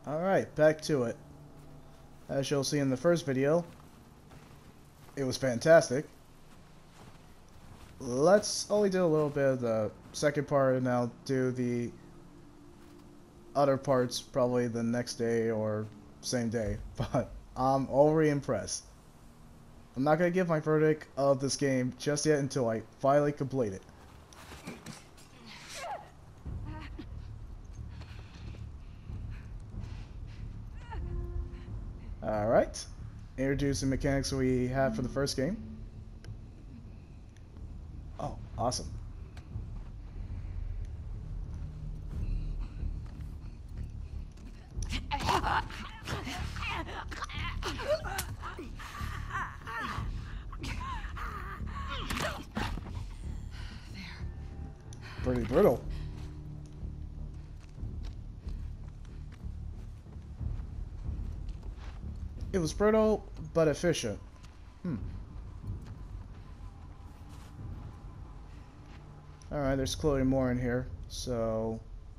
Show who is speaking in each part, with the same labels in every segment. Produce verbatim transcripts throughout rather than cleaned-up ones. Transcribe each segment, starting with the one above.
Speaker 1: Alright, back to it. As you'll see in the first video, it was fantastic. Let's only do a little bit of the second part and I'll do the other parts probably the next day or same day. But I'm already impressed. I'm not going to give my verdict of this game just yet until I finally complete it. Alright, introducing mechanics we had for the first game. Oh, awesome. Pretty brutal. It was brutal, but efficient. Hmm. Alright, there's clearly more in here, so...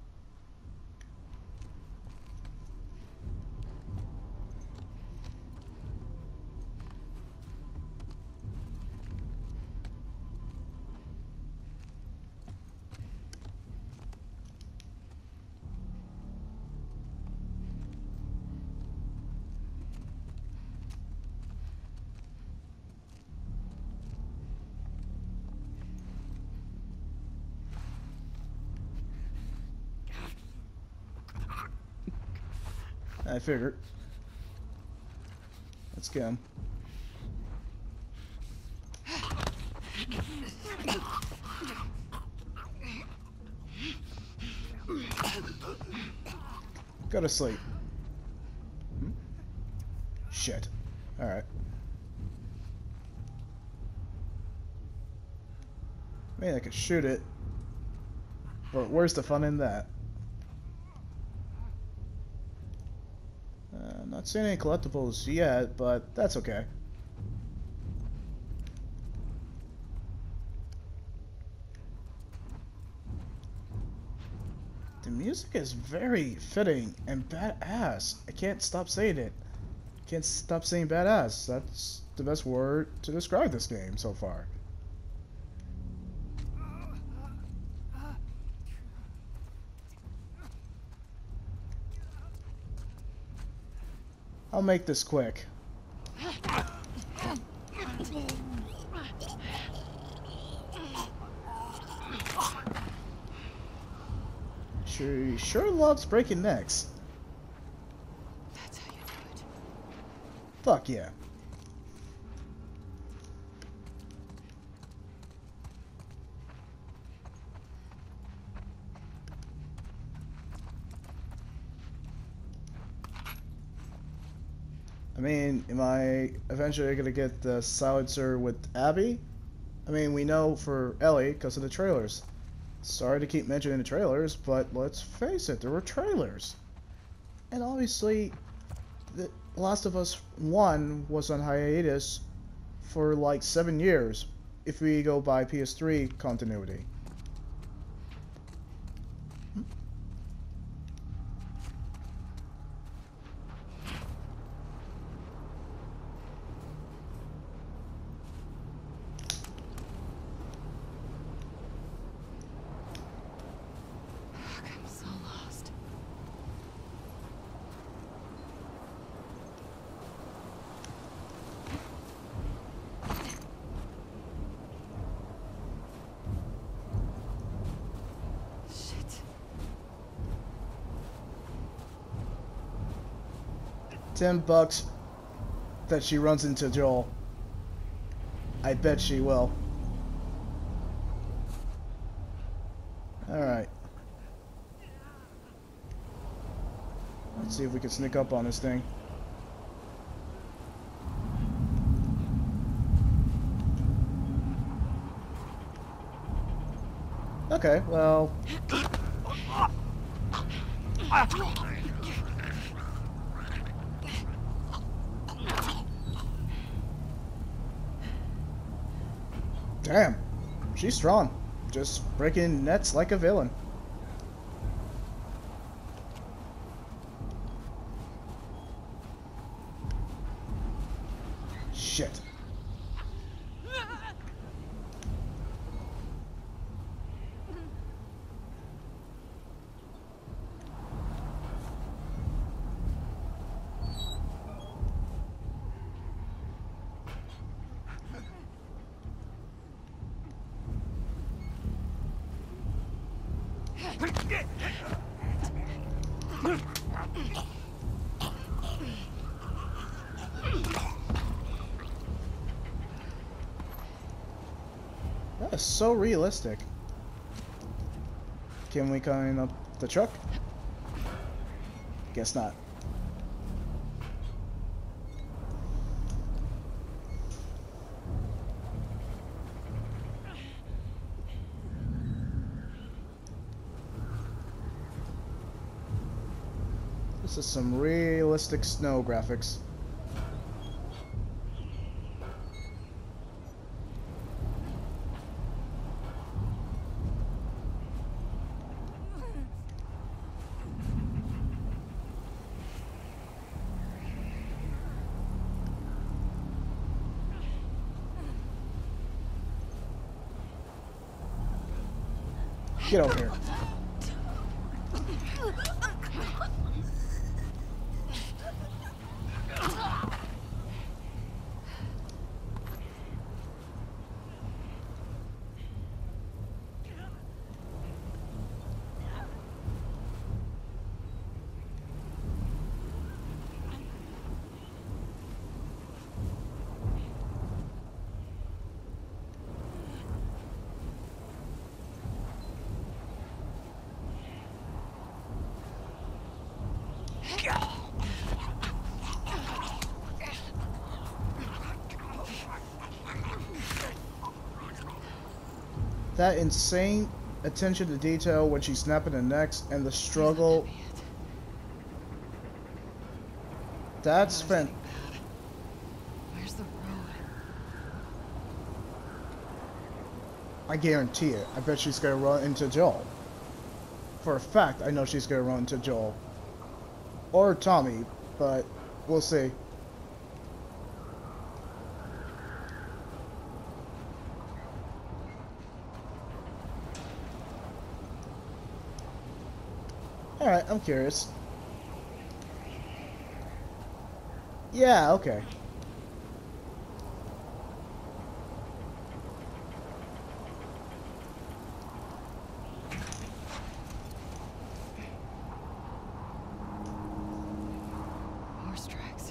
Speaker 1: I figured. Let's get him. Go to sleep. Hmm? Shit. Alright. I mean, I could shoot it. But where's the fun in that? Uh, not seeing any collectibles yet, but that's okay. The music is very fitting and badass. I can't stop saying it. Can't stop saying badass. That's the best word to describe this game so far. I'll make this quick. She sure loves breaking necks.
Speaker 2: That's how you do it.
Speaker 1: Fuck yeah. I mean, am I eventually gonna get the silencer with Abby? I mean, we know for Ellie because of the trailers. Sorry to keep mentioning the trailers, but let's face it, there were trailers. And obviously, The Last of Us one was on hiatus for like seven years, if we go by P S three continuity.
Speaker 2: I'm so lost. Shit.
Speaker 1: Ten bucks that she runs into Joel. I bet she will. Alright. Let's see if we can sneak up on this thing. Okay, well... Damn, she's strong. Just breaking nets like a villain. Shit. That is so realistic. Can we climb up the truck? Guess not. This is some realistic snow graphics. Get over here. That insane attention to detail when she's snapping the necks and the struggle. That's fan.
Speaker 2: Where's the road?
Speaker 1: I guarantee it. I bet she's gonna run into Joel. For a fact, I know she's gonna run into Joel. Or Tommy, but we'll see. Alright, I'm curious. Yeah, okay.
Speaker 2: Horse tracks.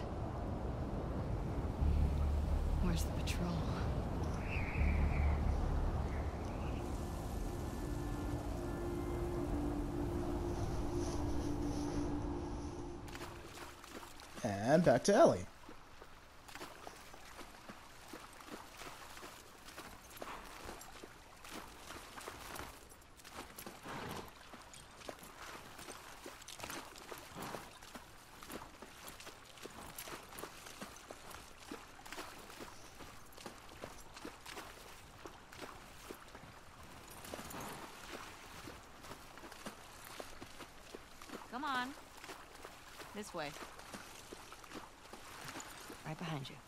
Speaker 2: Where's the patrol?
Speaker 1: And back to Ellie.
Speaker 2: Come on. This way. Right behind you.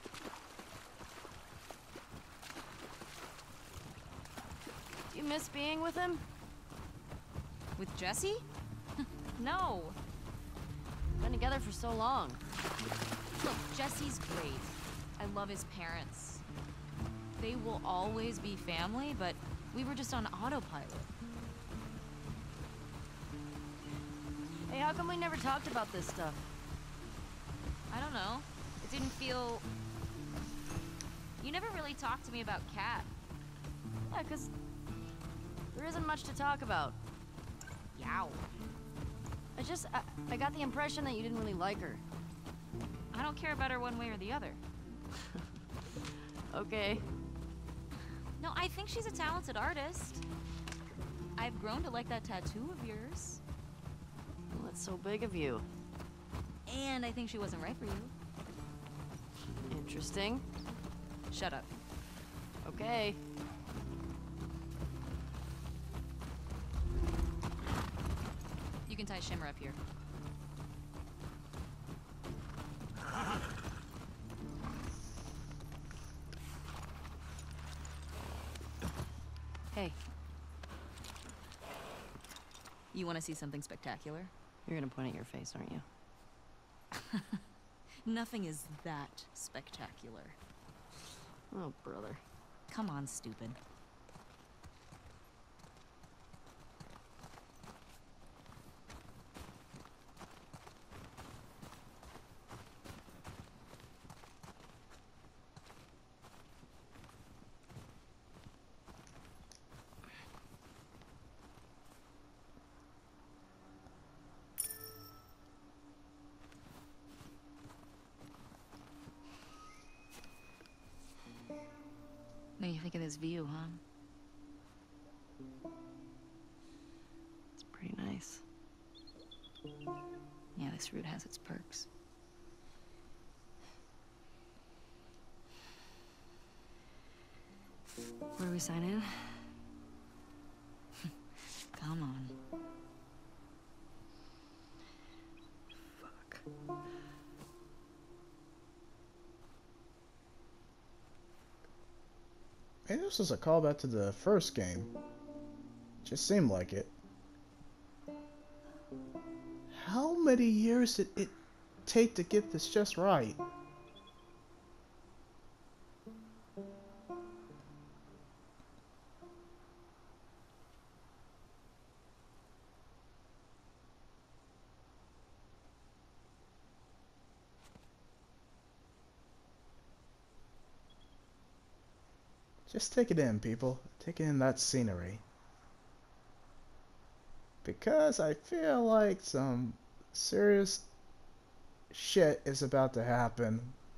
Speaker 2: Do you miss being with him? With Jesse? No. Been together for so long. Look, Jesse's great. I love his parents. They will always be family, but we were just on autopilot. Hey, how come we never talked about this stuff? I don't know. It didn't feel... You never really talked to me about Kat. Yeah, 'cause there isn't much to talk about. Yow. I just... I, I got the impression that you didn't really like her. I don't care about her one way or the other. Okay. No, I think she's a talented artist. I've grown to like that tattoo of yours. Well, that's so big of you. And I think she wasn't right for you. Interesting. Shut up. Okay. You can tie Shimmer up here. You want to see something spectacular?
Speaker 3: You're gonna point at your face, aren't you?
Speaker 2: Nothing is that spectacular.
Speaker 3: Oh, brother.
Speaker 2: Come on, stupid. What do you think of this view, huh?
Speaker 3: It's pretty nice.
Speaker 2: Yeah, this route has its perks.
Speaker 3: Where do we sign in?
Speaker 2: Come on.
Speaker 3: Fuck.
Speaker 1: Maybe this was a callback to the first game. Just seemed like it. How many years did it take to get this just right? Just take it in, people. Take in that scenery. Because I feel like some serious shit is about to happen.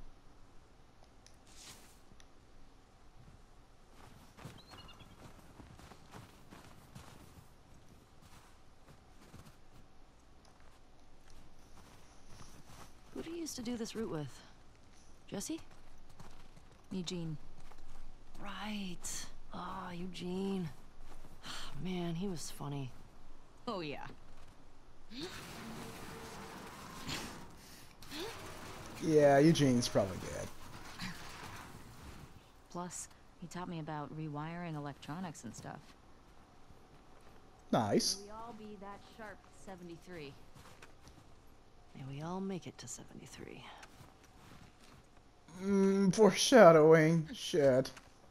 Speaker 3: Who do you used to do this route with? Jesse?
Speaker 2: Eugene.
Speaker 3: Right. Ah, Eugene. Man, he was funny.
Speaker 2: Oh, yeah.
Speaker 1: Yeah, Eugene's probably dead.
Speaker 2: Plus, he taught me about rewiring electronics and stuff.
Speaker 1: Nice.
Speaker 2: May we all be that sharp seventy-three.
Speaker 3: May we all make it to seventy-three.
Speaker 1: Mmm, foreshadowing. Shit.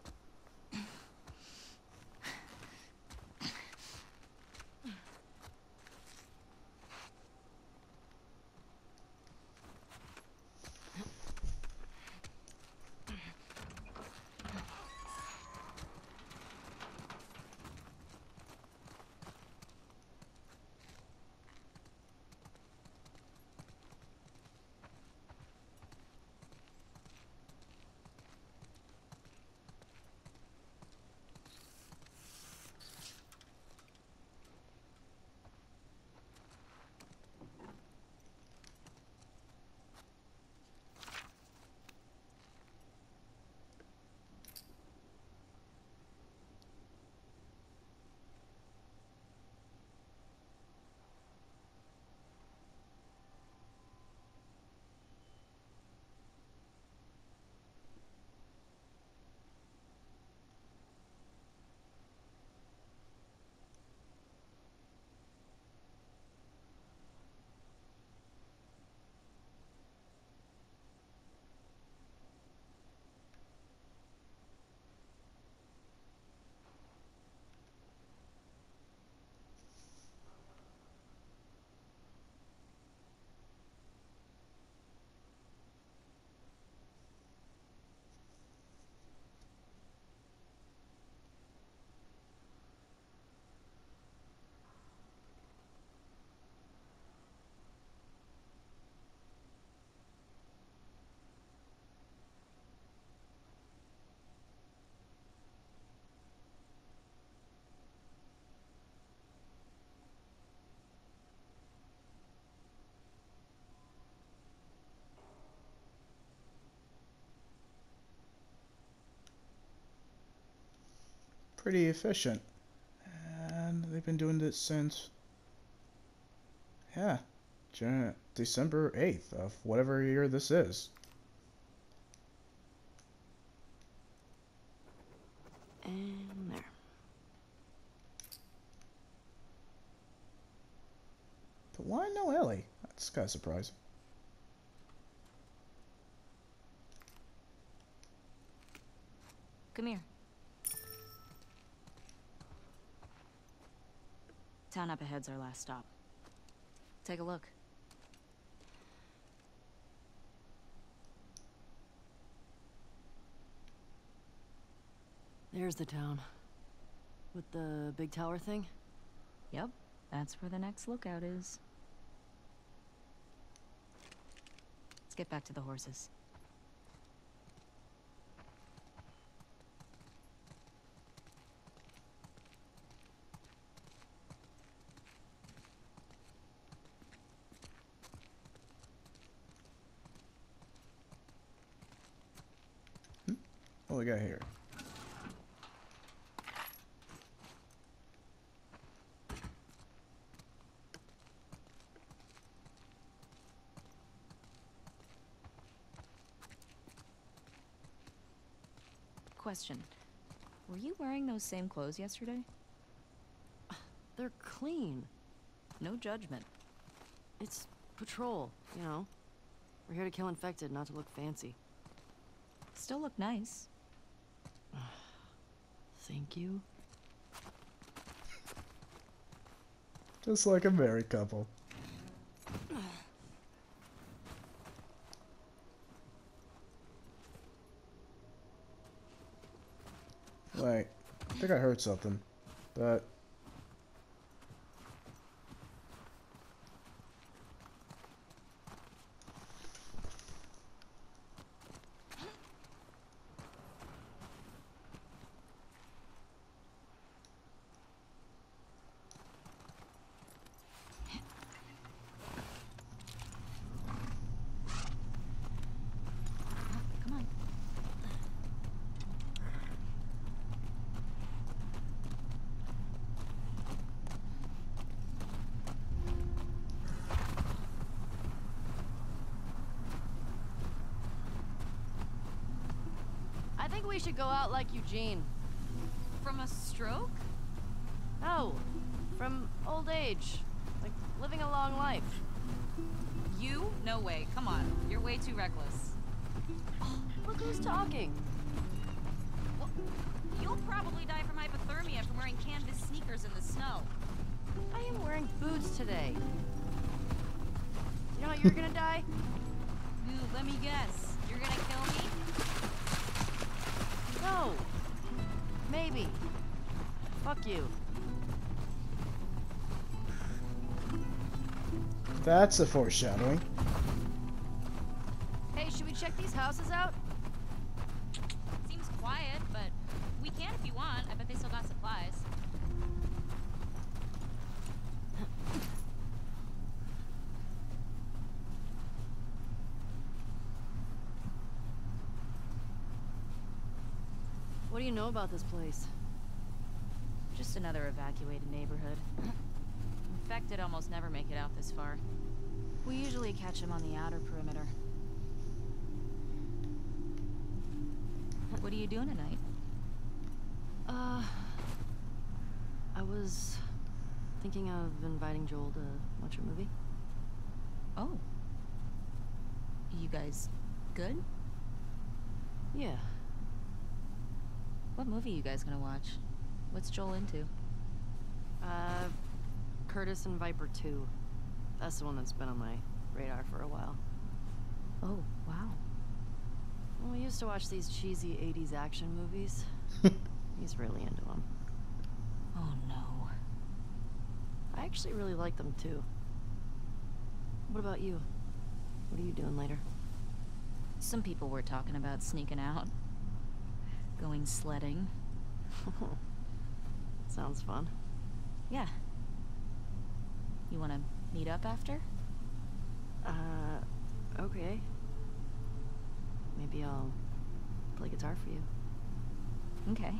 Speaker 1: Pretty efficient. And they've been doing this since, yeah, Jan- December eighth of whatever year this is.
Speaker 3: And there.
Speaker 1: Why no Ellie? That's kind of surprising.
Speaker 2: Come here. Town up ahead's our last stop. Take a look.
Speaker 3: There's the town. With the big tower thing?
Speaker 2: Yep, that's where the next lookout is. Let's get back to the horses.
Speaker 1: What we got here?
Speaker 2: Question. Were you wearing those same clothes yesterday?
Speaker 3: They're clean.
Speaker 2: No judgment.
Speaker 3: It's patrol, you know. We're here to kill infected, not to look fancy.
Speaker 2: Still look nice.
Speaker 3: Thank you.
Speaker 1: Just like a married couple. Wait, I think I heard something, but...
Speaker 2: Come on.
Speaker 3: I think we should go out like Eugene.
Speaker 2: From a stroke?
Speaker 3: No, from old age. Like, living a long life.
Speaker 2: You? No way. Come on. You're way too reckless.
Speaker 3: Look who's talking.
Speaker 2: Well, you'll probably die from hypothermia from wearing canvas sneakers in the snow.
Speaker 3: I am wearing boots today. You know how you're gonna die?
Speaker 2: Ooh, let me guess. You're gonna kill me?
Speaker 3: No. Maybe. Fuck you.
Speaker 1: That's a foreshadowing.
Speaker 3: Hey, should we check these houses out?
Speaker 2: Seems quiet, but we can if you want. I bet they still got supplies.
Speaker 3: What do you know about this place?
Speaker 2: Just another evacuated neighborhood. Infected almost never make it out this far. We usually catch them on the outer perimeter. What are you doing tonight?
Speaker 3: Uh... I was thinking of inviting Joel to watch a movie.
Speaker 2: Oh. You guys good?
Speaker 3: Yeah.
Speaker 2: What movie you guys gonna watch? What's Joel into?
Speaker 3: Uh... Curtis and Viper two. That's the one that's been on my radar for a while.
Speaker 2: Oh, wow.
Speaker 3: Well, we used to watch these cheesy eighties action movies. He's really into them.
Speaker 2: Oh, no.
Speaker 3: I actually really like them, too. What about you? What are you doing later?
Speaker 2: Some people were talking about sneaking out. Going sledding.
Speaker 3: Sounds fun.
Speaker 2: Yeah. You wanna meet up after?
Speaker 3: Uh, okay. Maybe I'll play guitar for you.
Speaker 2: Okay.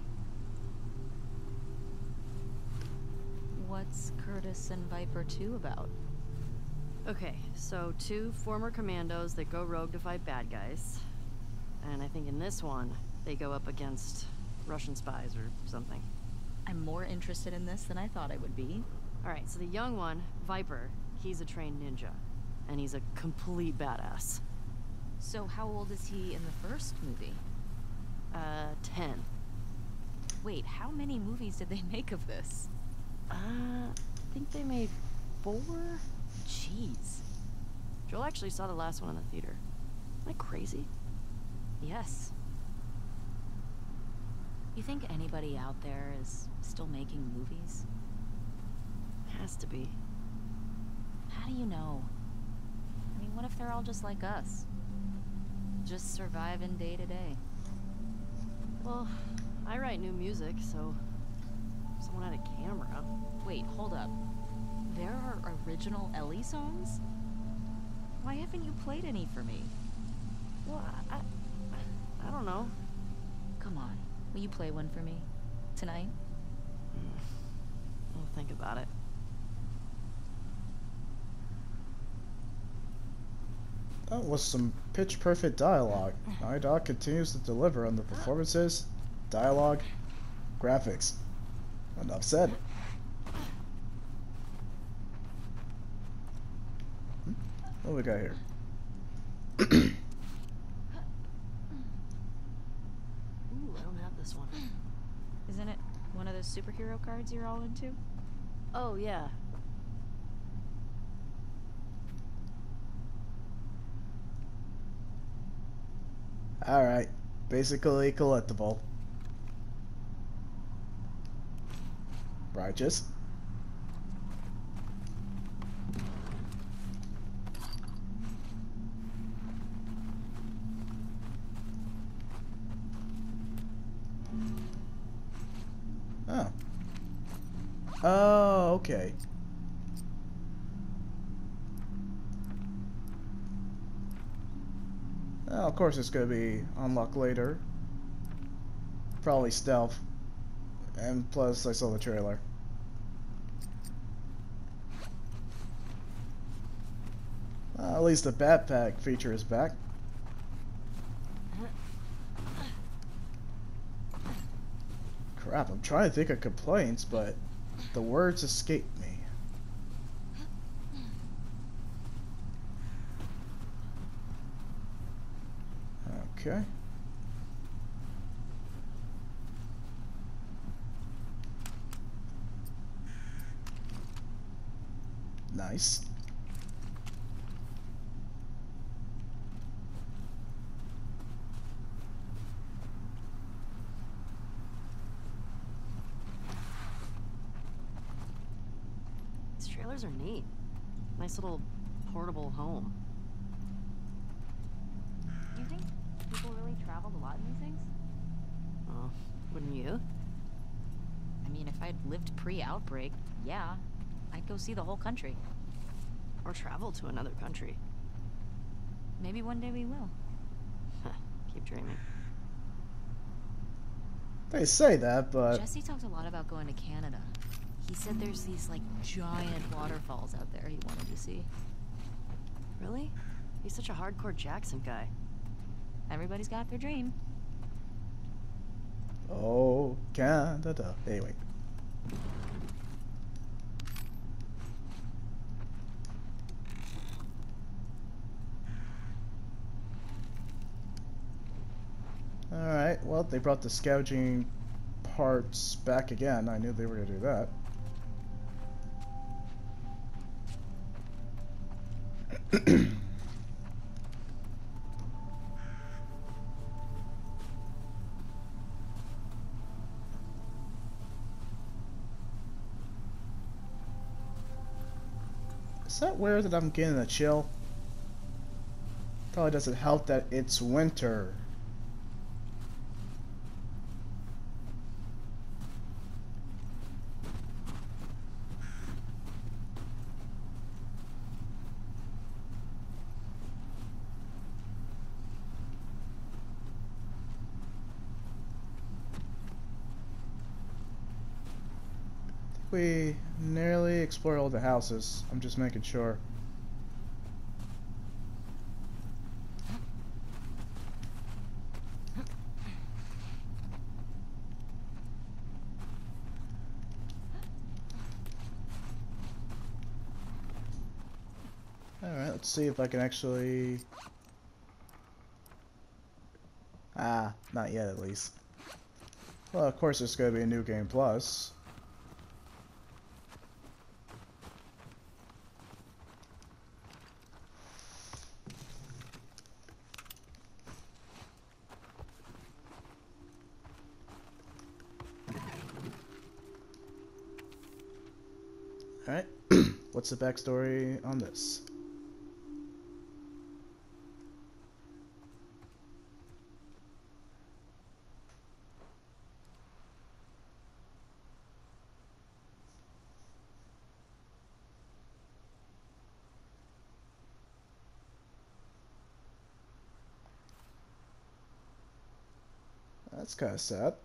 Speaker 2: What's Curtis and Viper two about?
Speaker 3: Okay, so two former commandos that go rogue to fight bad guys. And I think in this one, they go up against Russian spies or something.
Speaker 2: I'm more interested in this than I thought I would be.
Speaker 3: Alright, so the young one, Viper, He's a trained ninja, and he's a complete badass.
Speaker 2: So how old is he in the first movie?
Speaker 3: Uh, ten.
Speaker 2: Wait, how many movies did they make of this?
Speaker 3: Uh, I think they made four? Jeez. Joel actually saw the last one in the theater. Am I crazy?
Speaker 2: Yes. You think anybody out there is still making movies?
Speaker 3: Has to be.
Speaker 2: How do you know? I mean, what if they're all just like us? Just surviving day to day.
Speaker 3: Well, I write new music, so if someone had a camera.
Speaker 2: Wait, hold up. There are original Ellie songs? Why haven't you played any for me?
Speaker 3: Well, I, I, I don't know.
Speaker 2: Come on, will you play one for me? Tonight?
Speaker 3: I'll think about it.
Speaker 1: That was some pitch-perfect dialogue. Naughty Dog continues to deliver on the performances, dialogue, graphics. Enough said. Hmm? What do we got here?
Speaker 3: Ooh, I don't have this one.
Speaker 2: Isn't it one of those superhero cards you're all into?
Speaker 3: Oh, yeah.
Speaker 1: Alright, basically collectible. Righteous. Oh. Oh, okay. Well, of course it's gonna be unlocked later. Probably stealth. And plus I saw the trailer. Well, at least the backpack feature is back. Crap, I'm trying to think of complaints, but the words escape me. Okay. Nice.
Speaker 3: These trailers are neat. Nice little portable home.
Speaker 2: Do you think people really traveled a lot in these things?
Speaker 3: Oh, wouldn't you?
Speaker 2: I mean, if I'd lived pre-outbreak, yeah, I'd go see the whole country.
Speaker 3: Or travel to another country.
Speaker 2: Maybe one day we will.
Speaker 3: Keep dreaming.
Speaker 1: They say that, but
Speaker 2: Jesse talked a lot about going to Canada. He said there's these, like, giant waterfalls out there he wanted to see.
Speaker 3: Really? He's such a hardcore Jackson guy.
Speaker 2: Everybody's got their dream.
Speaker 1: oh, Canada. Anyway. Alright, well, they brought the scavenging parts back again. I knew they were going to do that. Is that weird that I'm getting a chill? Probably doesn't help that it's winter. We nearly explored all the houses. I'm just making sure. Alright, let's see if I can actually... Ah, not yet at least. Well, of course there's going to be a New Game Plus. Alright, what's the backstory on this? That's kind of sad.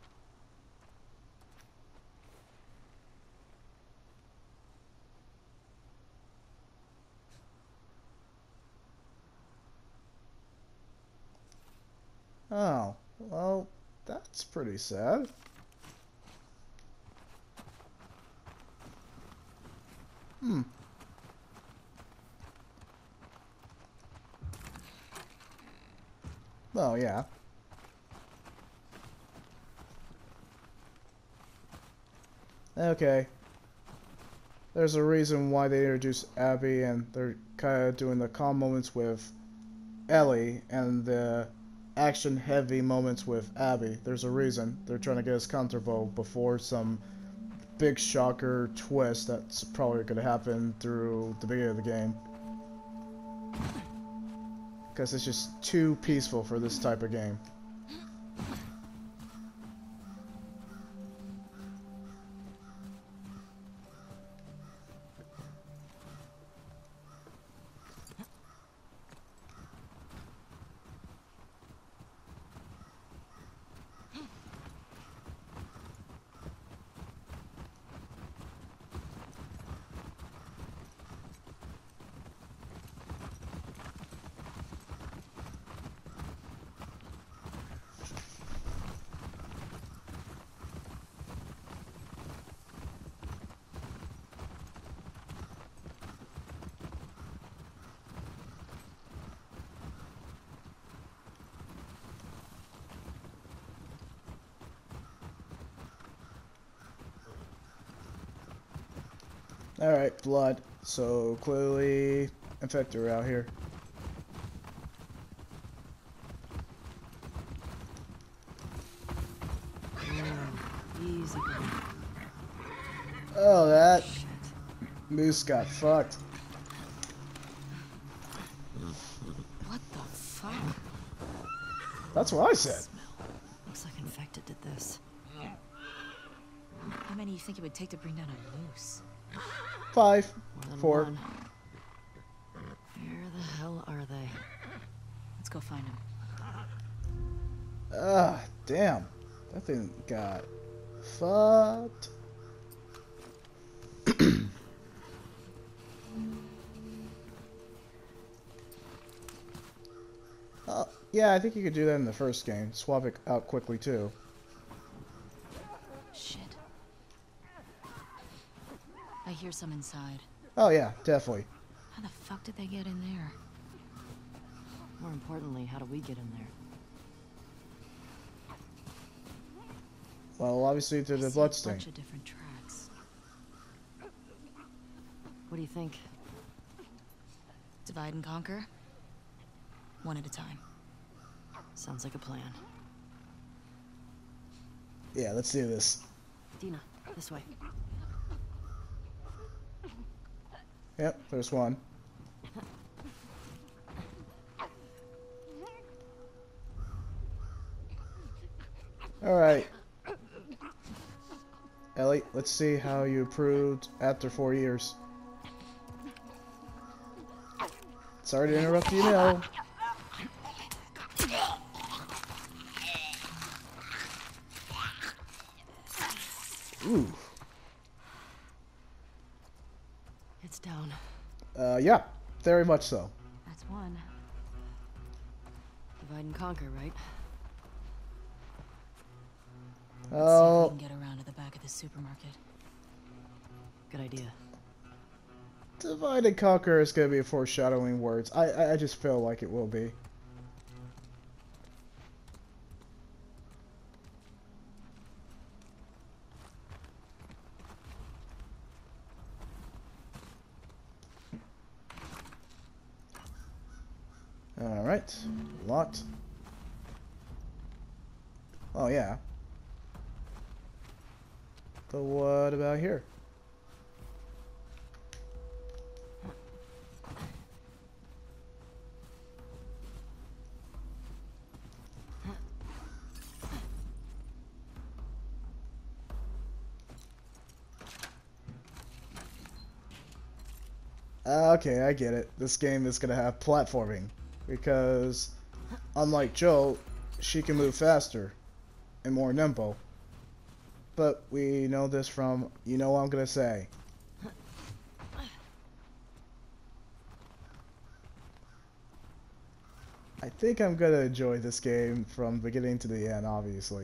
Speaker 1: Oh, well, that's pretty sad. Hmm. Oh, yeah. Okay. There's a reason why they introduced Abby, and they're kind of doing the calm moments with Ellie and the action-heavy moments with Abby. There's a reason. They're trying to get us comfortable before some big shocker twist that's probably going to happen through the beginning of the game. Because it's just too peaceful for this type of game. Alright, blood. So clearly infected out here.
Speaker 3: Easy.
Speaker 1: Oh, that moose got fucked.
Speaker 3: What the fuck?
Speaker 1: That's what I said.
Speaker 3: Looks like infected did this.
Speaker 2: How many do you think it would take to bring down a moose?
Speaker 1: Five.
Speaker 3: More than
Speaker 1: Four.
Speaker 3: one. Where the hell are they?
Speaker 2: Let's go find him.
Speaker 1: Ah, damn. That thing got fucked. uh, yeah, I think you could do that in the first game. Swap it out quickly, too.
Speaker 2: Shit. I hear some inside.
Speaker 1: Oh, yeah, definitely.
Speaker 2: How the fuck did they get in there?
Speaker 3: More importantly, how do we get in there?
Speaker 1: Well, obviously through
Speaker 2: I
Speaker 1: the
Speaker 2: see
Speaker 1: blood
Speaker 2: a
Speaker 1: stain.
Speaker 2: bunch of different tracks.
Speaker 3: What do you think?
Speaker 2: Divide and conquer. One at a time.
Speaker 3: Sounds like a plan.
Speaker 1: Yeah, let's do this.
Speaker 3: Dina, this way.
Speaker 1: Yep, there's one. Alright. Ellie, let's see how you improved after four years. Sorry to interrupt you now. Ooh.
Speaker 3: It's down.
Speaker 1: Uh, yeah, very much so.
Speaker 2: That's one.
Speaker 3: Divide and conquer, right?
Speaker 2: Let's see if
Speaker 1: Oh,
Speaker 2: we can get around to the back of the supermarket.
Speaker 3: Good idea.
Speaker 1: Divide and Conquer is going to be foreshadowing words. I, I I just feel like it will be. Alright. Locked. Oh, yeah. But what about here? Uh, okay, I get it. This game is gonna have platforming. Because, unlike Joel, she can move faster and more nimble. But we know this from, you know what I'm gonna say. I think I'm gonna enjoy this game from beginning to the end, obviously.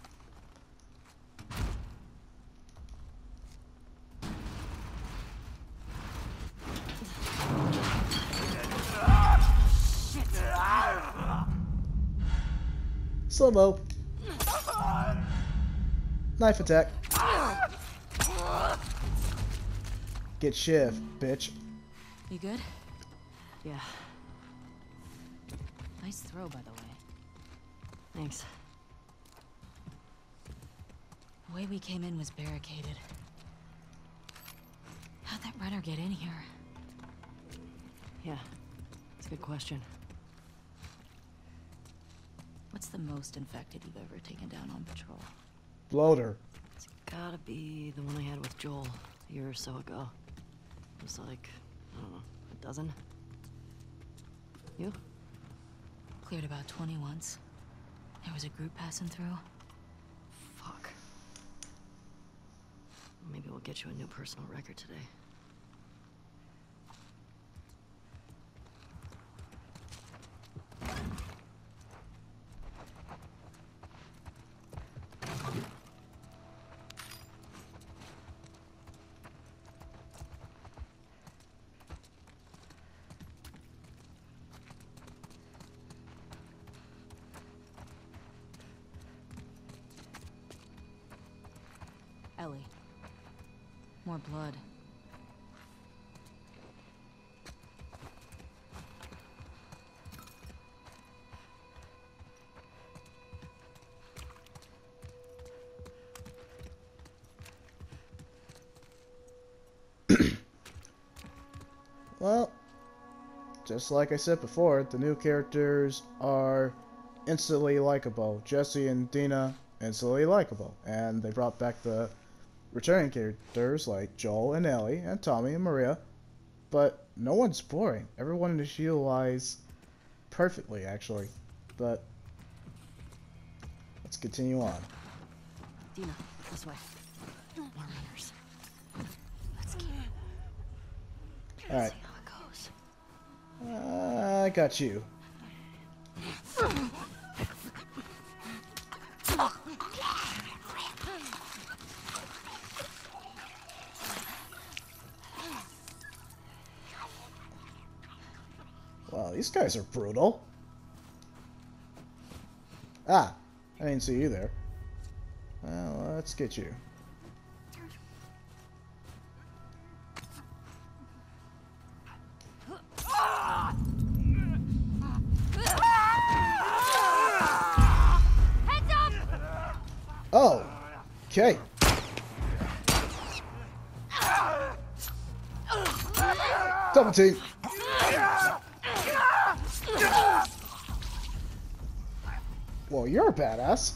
Speaker 1: Slow-mo. Knife attack. Get shiv, bitch.
Speaker 2: You good?
Speaker 3: Yeah,
Speaker 2: Nice throw, by the way.
Speaker 3: thanks.
Speaker 2: The way we came in was barricaded. How'd that runner get in here?
Speaker 3: Yeah, it's a good question.
Speaker 2: What's the most infected you've ever taken down on patrol?
Speaker 1: Bloater.
Speaker 3: It's gotta be the one I had with Joel a year or so ago. It was like, I don't know, a dozen? You?
Speaker 2: Cleared about twenty once. There was a group passing through.
Speaker 3: Fuck. Maybe we'll get you a new personal record today.
Speaker 2: Ellie. More blood.
Speaker 1: Well, just like I said before, the new characters are instantly likable. Jesse and Dina, instantly likable. And they brought back the returning characters like Joel and Ellie, and Tommy and Maria. But no one's boring. Everyone is utilized perfectly, actually. But let's continue on.
Speaker 3: Dina, this way. More runners.
Speaker 2: Let's keep
Speaker 1: Alright,
Speaker 2: see how it goes.
Speaker 1: uh, I got you. Wow, these guys are brutal. Ah, I didn't see you there. Well, let's get you.
Speaker 2: Heads up!
Speaker 1: Oh, okay. Double team. Well, you're a badass.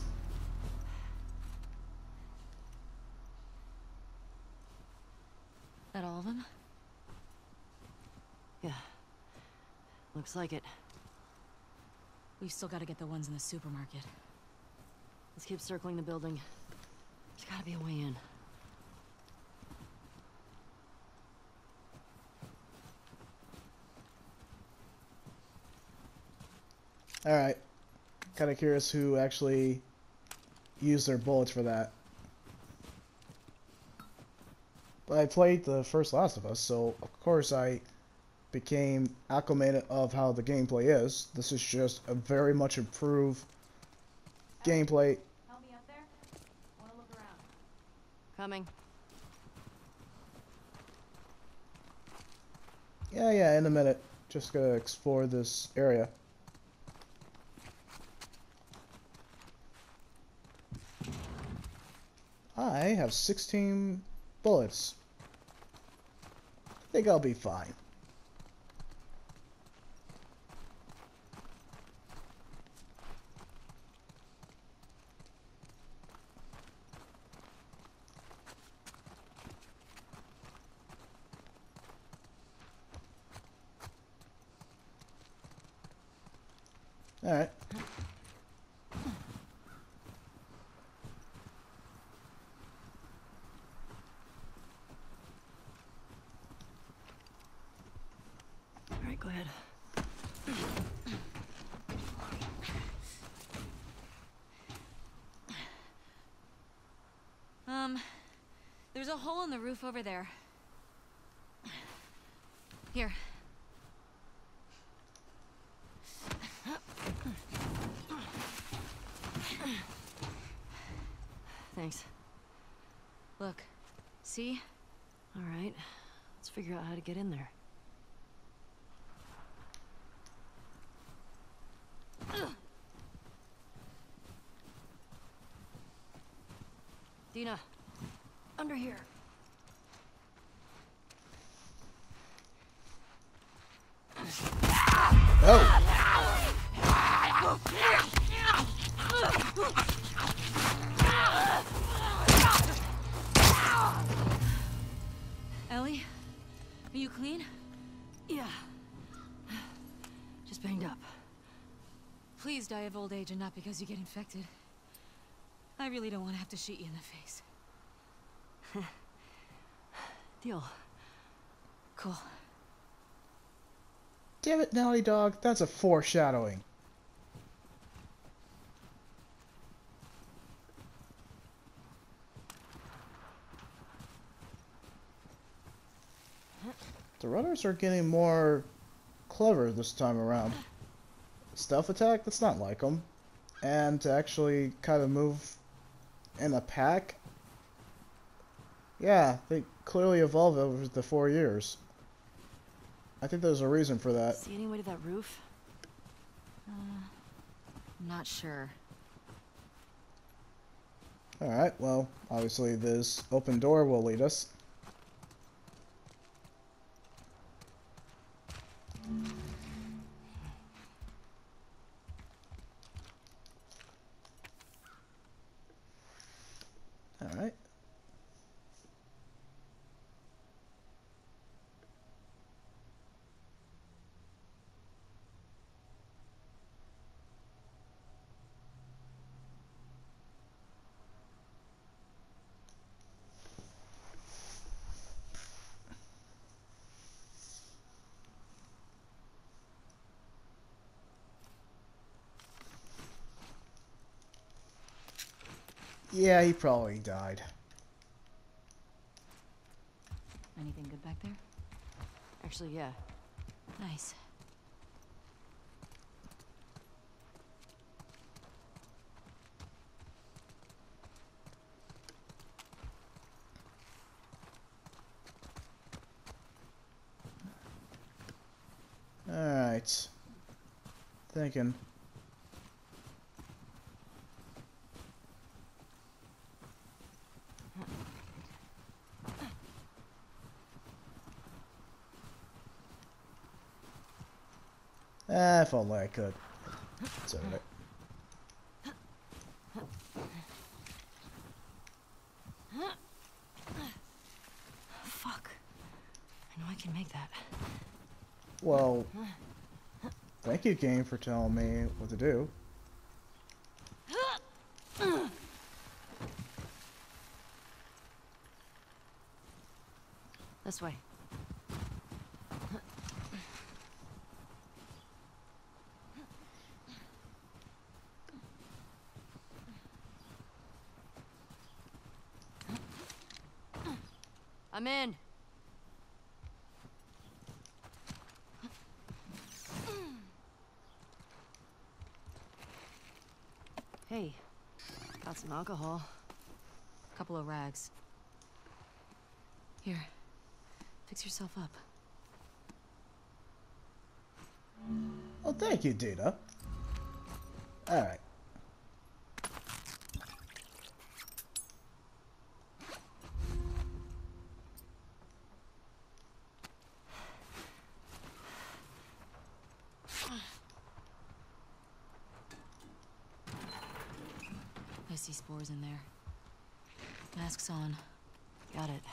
Speaker 2: That all of them?
Speaker 3: Yeah. Looks like it.
Speaker 2: We've still got to get the ones in the supermarket.
Speaker 3: Let's keep circling the building. There's gotta be a way in.
Speaker 1: Alright. Kind of curious who actually used their bullets for that. I played the first Last of Us, so of course I became acclimated of how the gameplay is. This is just a very much improved gameplay.
Speaker 2: Help me up there. I want to look around.
Speaker 3: Coming.
Speaker 1: Yeah, yeah, in a minute. Just gonna explore this area. I have sixteen bullets. I think I'll be fine. Alright.
Speaker 3: Alright, go ahead.
Speaker 2: Um, there's a hole in the roof over there. Here.
Speaker 3: Thanks.
Speaker 2: Look. See?
Speaker 3: Alright. Let's figure out how to get in there. Dina, under here.
Speaker 1: Oh!
Speaker 2: Ellie? Are you clean?
Speaker 3: Yeah. Just banged up.
Speaker 2: Please die of old age and not because you get infected. I really don't want to have to shoot you in the face.
Speaker 3: Deal.
Speaker 2: Cool.
Speaker 1: Damn it, Naughty Dog, that's a foreshadowing. The runners are getting more clever this time around. Stealth attack, that's not like them. And to actually kind of move in a pack, yeah, they clearly evolved over the four years. I think there's a reason for that.
Speaker 3: See any way to that roof?
Speaker 2: Uh, I'm not sure.
Speaker 1: Alright, well, obviously this open door will lead us. Alright. Yeah, he probably died.
Speaker 2: Anything good back there?
Speaker 3: Actually, yeah.
Speaker 2: Nice.
Speaker 1: Alright. Thinking. Ah, if only I could. It's alright.
Speaker 3: Fuck. I know I can make that.
Speaker 1: Well, thank you, game, for telling me what to do.
Speaker 3: This way. I'm in. Hey, got some alcohol.
Speaker 2: Couple of rags. Here, fix yourself up.
Speaker 1: Oh, thank you, Dita. Alright.
Speaker 2: I see spores in there. Mask's on. Got it.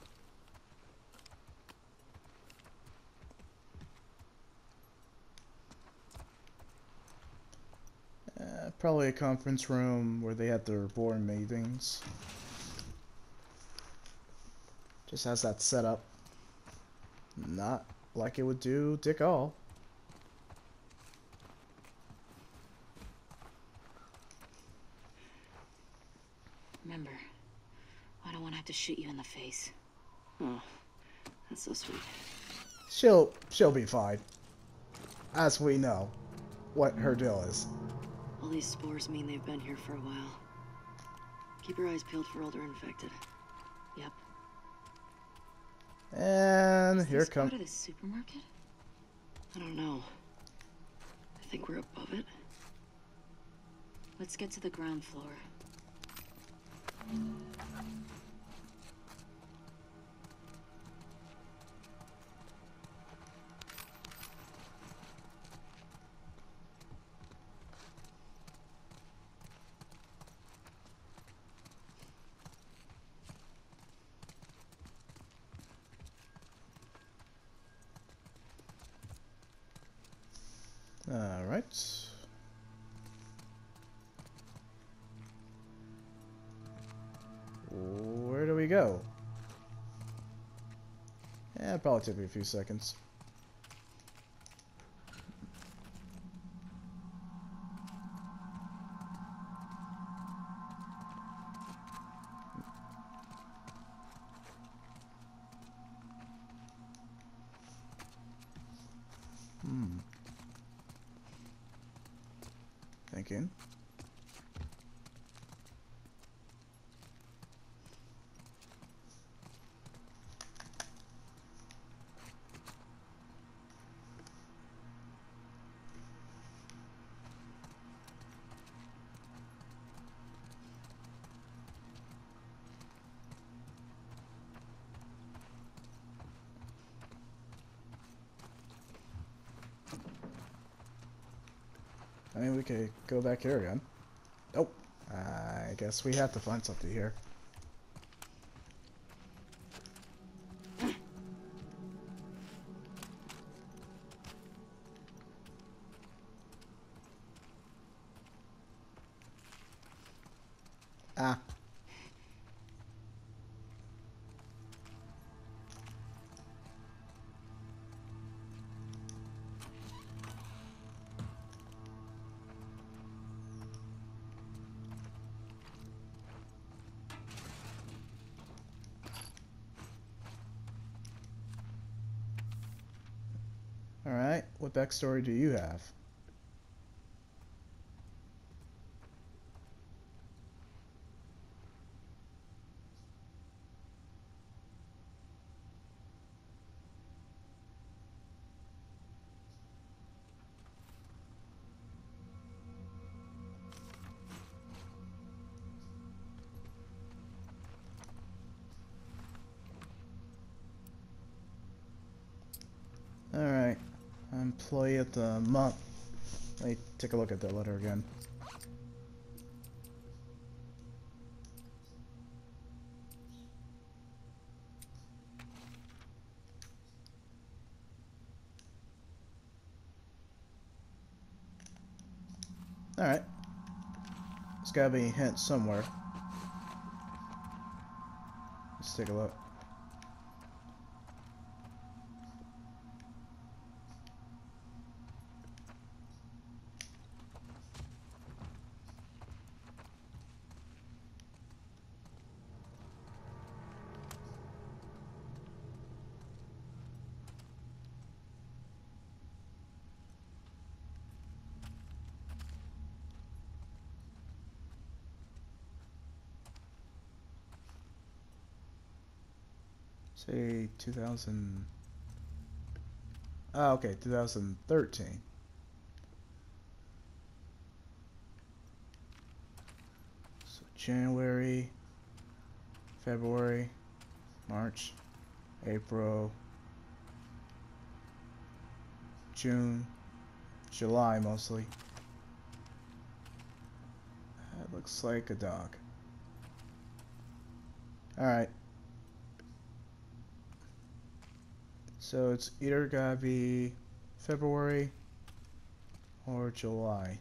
Speaker 1: Uh, probably a conference room where they had their board meetings. Just has that set up. Not like it would do Dick All.
Speaker 2: Remember, I don't want to have to shoot you in the face.
Speaker 3: Oh, that's so sweet.
Speaker 1: She'll she'll be fine. As we know what her deal is.
Speaker 3: All these spores mean they've been here for a while. Keep your eyes peeled for older infected.
Speaker 2: Yep.
Speaker 1: And
Speaker 2: Is
Speaker 1: here
Speaker 2: this
Speaker 1: comes.
Speaker 2: part of the supermarket?
Speaker 3: I don't know. I think we're above it.
Speaker 2: Let's get to the ground floor.
Speaker 1: All right. Where do we go? Yeah, it'll probably take me a few seconds. Hmm. Thinking. I mean, we could go back here again. Nope. I guess we have to find something here. Ah. Alright, what backstory do you have? Alright, employee at the month. Let me take a look at that letter again. Alright. There's gotta be a hint somewhere. Let's take a look. Say two thousand. Ah, okay, two thousand thirteen. So January, February, March, April, June, July mostly. That looks like a dog. Alright. So it's either gotta be February or July.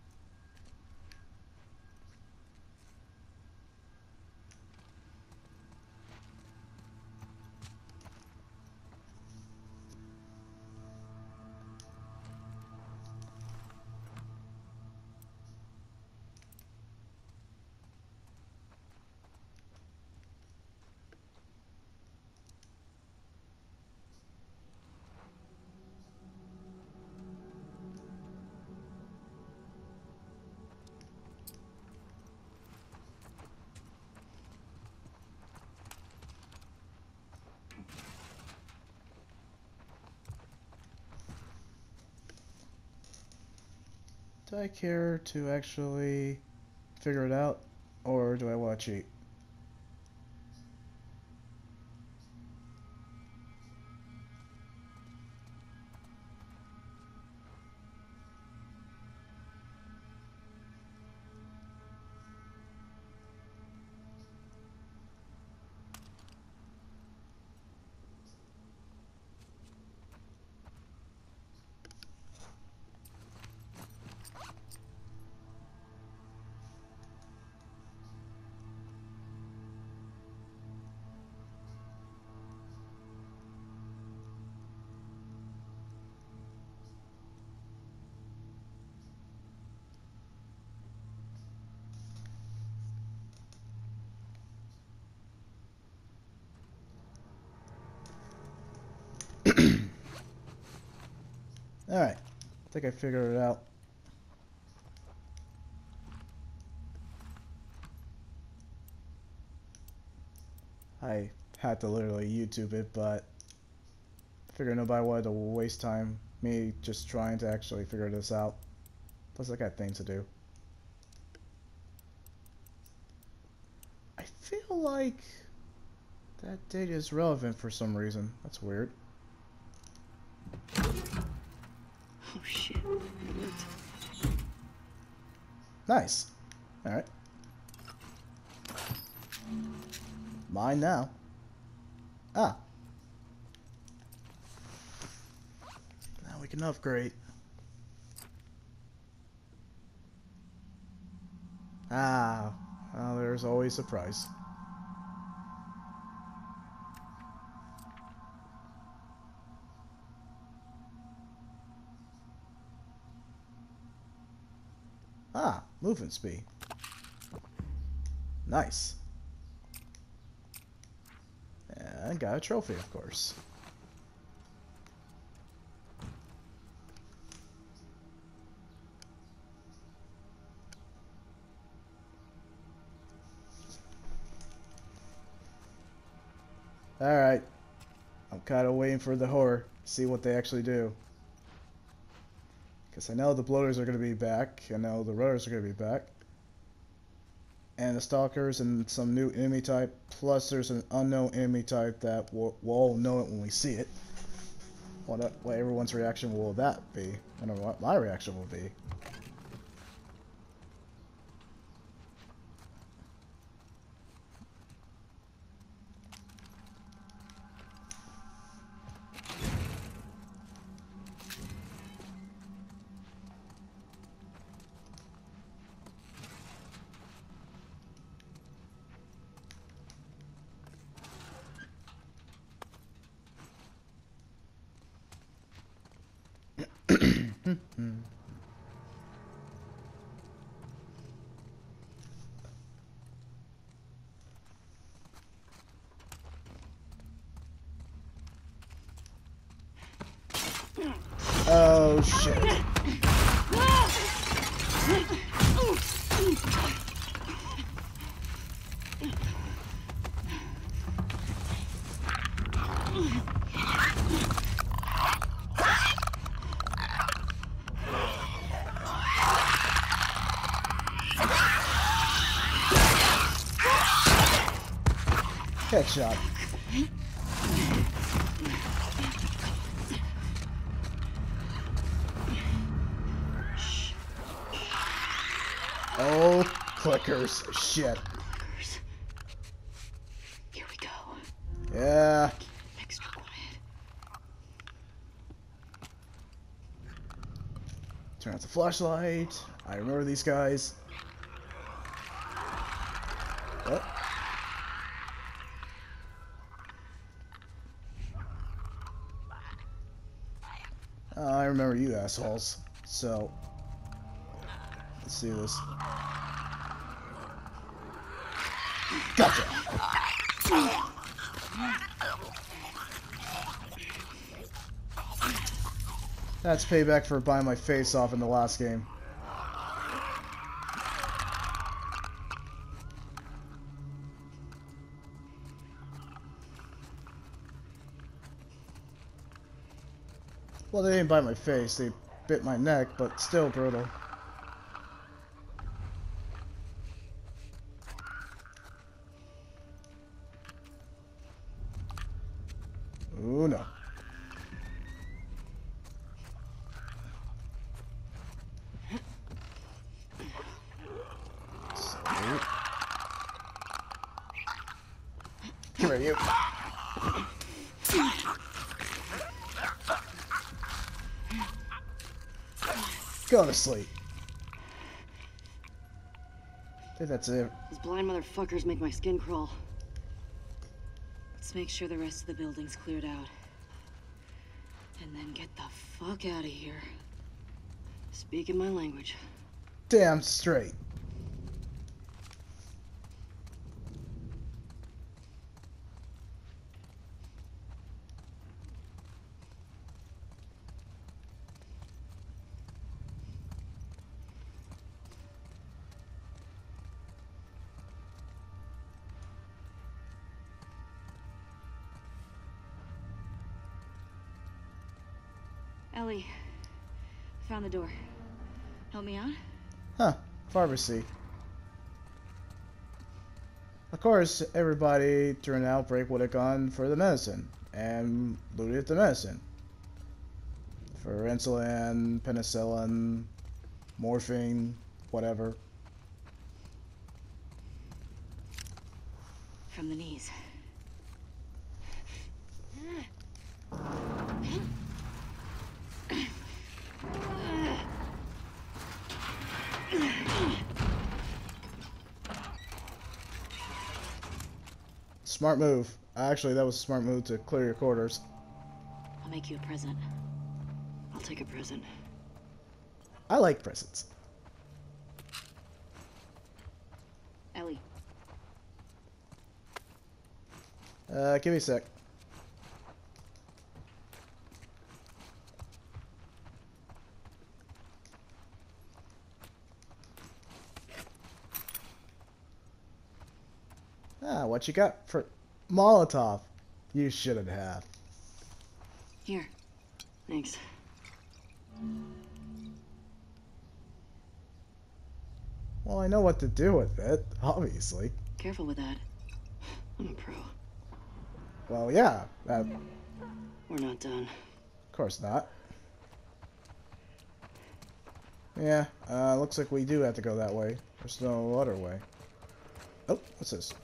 Speaker 1: Do I care to actually figure it out, or do I want to cheat? Alright, I think I figured it out. I had to literally YouTube it, but I figured nobody wanted to waste time me just trying to actually figure this out. Plus I got things to do. I feel like that date is relevant for some reason. That's weird.
Speaker 3: Oh shit.
Speaker 1: Nice. Alright. Mine now. Ah. Now we can upgrade. Ah. Well, there's always a price. Ah, movement speed. Nice. And got a trophy, of course. Alright. I'm kind of waiting for the horror. See what they actually do. Because I know the bloaters are going to be back. I know the rudders are going to be back. And the stalkers and some new enemy type. Plus there's an unknown enemy type that we'll, we'll all know it when we see it. What, what everyone's reaction will that be? I don't know what my reaction will be. Oh shit. Headshot. Oh, clickers. Shit.
Speaker 3: Clickers. Here we go.
Speaker 1: Yeah.
Speaker 3: Extra quiet.
Speaker 1: Turn out the flashlight. I remember these guys. Oh. Uh, I remember you assholes. So, let's do this. Gotcha. That's payback for buying my face off in the last game. Well, they didn't bite my face, they bit my neck, but still brutal. Ooh, no. So, come here, you. Go to sleep. I think that's it.
Speaker 3: These blind motherfuckers make my skin crawl.
Speaker 4: Let's make sure the rest of the building's cleared out. And then get the fuck out of here.
Speaker 3: Speaking my language.
Speaker 1: Damn straight.
Speaker 4: Ellie, found the door. Help me out?
Speaker 1: Huh. Pharmacy. Of course, everybody during the outbreak would have gone for the medicine and looted the medicine. For insulin, penicillin, morphine, whatever.
Speaker 4: From the knees.
Speaker 1: Smart move. Actually, that was a smart move to clear your quarters.
Speaker 4: I'll make you a present.
Speaker 3: I'll take a present.
Speaker 1: I like presents.
Speaker 4: Ellie.
Speaker 1: Uh, give me a sec. Ah, what you got for Molotov? You shouldn't have.
Speaker 4: Here.
Speaker 3: Thanks.
Speaker 1: Well, I know what to do with it, obviously.
Speaker 3: Careful with that. I'm a pro.
Speaker 1: Well, yeah, uh, of
Speaker 3: We're not done.
Speaker 1: course not. Yeah, uh, looks like we do have to go that way. There's no other way. Oh, what's this?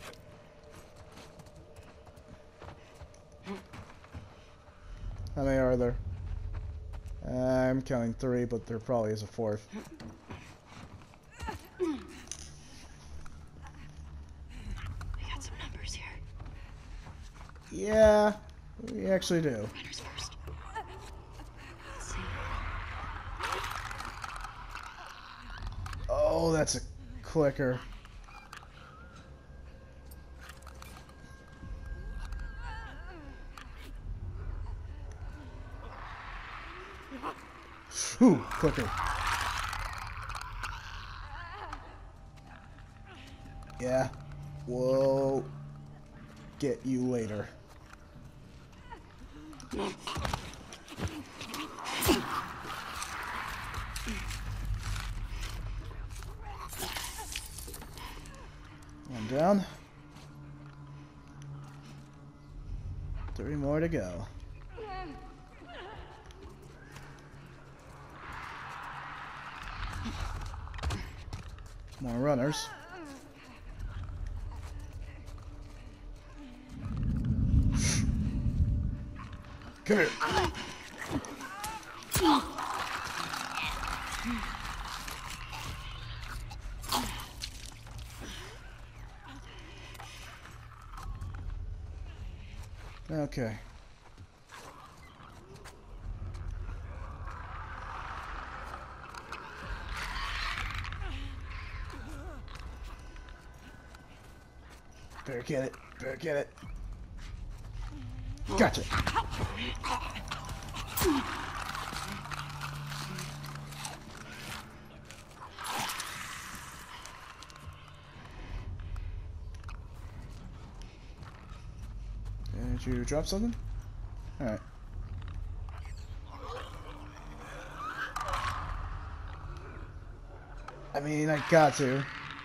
Speaker 1: How many are there? Uh, I'm counting three, but there probably is a fourth.
Speaker 3: We got some numbers here.
Speaker 1: Yeah, we actually do.
Speaker 3: Runners first. Let's see.
Speaker 1: Oh, that's a clicker. Ooh, clicker. Yeah, we'll get you later. One down. Three more to go. More runners. Come here. Okay. Better get it. Better get it. Gotcha. Did you drop something? Alright. I mean, I got to.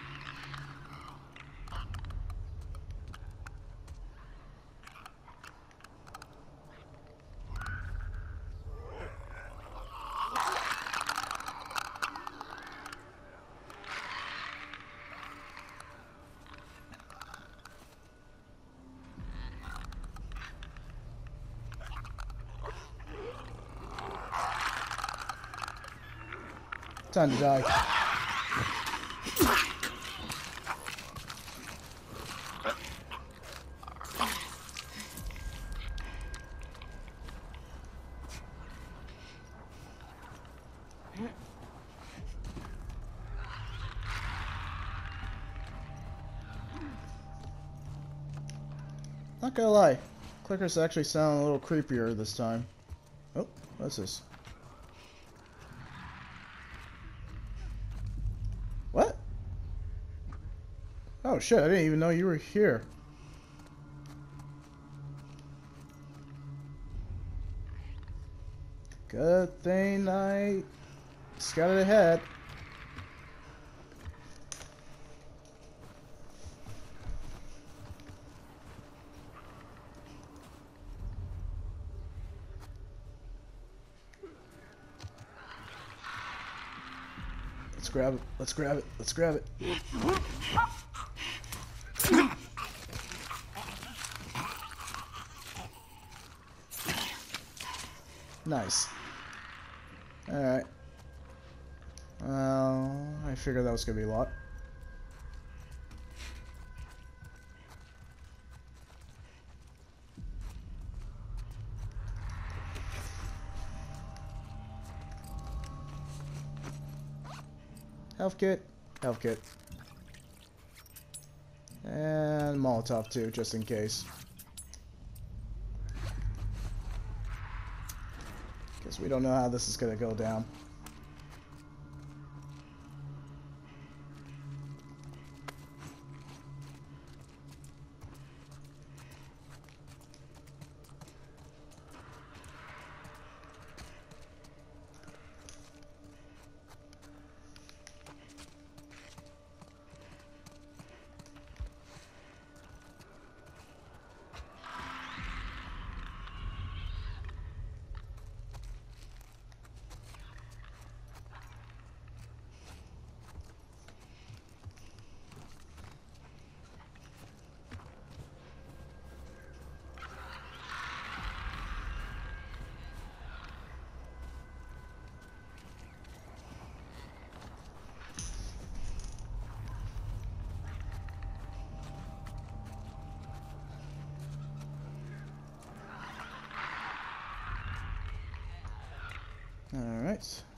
Speaker 1: Time to die. Not gonna lie, clickers actually sound a little creepier this time. Oh, what's this? What? Oh shit, I didn't even know you were here. Good thing I scouted ahead. Let's grab it. Let's grab it. Let's grab it. Nice. Alright. Well, I figured that was gonna be a lot. Health kit, health kit. And Molotov too, just in case. Because we don't know how this is gonna go down. Alright.